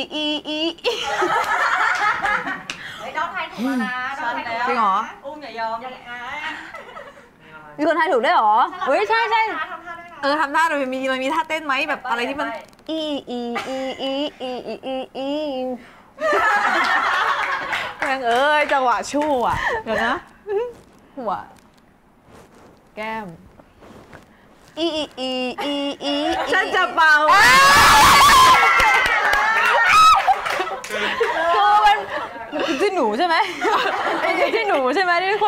ไอ้น้องไทยถูกแล้วนะน้องไทยถูกแล้วจริงเหรออุ้มอย่ายอมอย่าอ่ะมีคนทายถูกด้วยเหรอเฮ้ยใช่ใช่ทำท่าด้วยนะทำท่าหน่อยมันมีท่าเต้นไหมแบบอะไรที่มันอีอีอีอีอีอีอีอีแม่งเอ้ยจังหวะชู่อ่ะเดี๋ยวนะ หัว แก้มอีอีอีอีอีฉันจะเป่าคือมันที่หนูใช่ไหมที่หนูใช่ไหมที่คน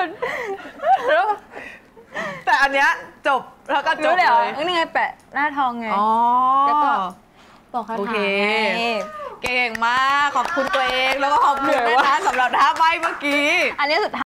แต่อันเนี้ยจบแล้วก็จรู้บเลยเหรอเลยนี่ไงแปะหน้าทองไงอ๋อแล้วก็ บอกคาโอถาเคไงเก่งมากขอบคุณตัวเองแล้วก็ขอบคุณนะคะสำหรับท่าใบเมื่อกี้อันนี้สุด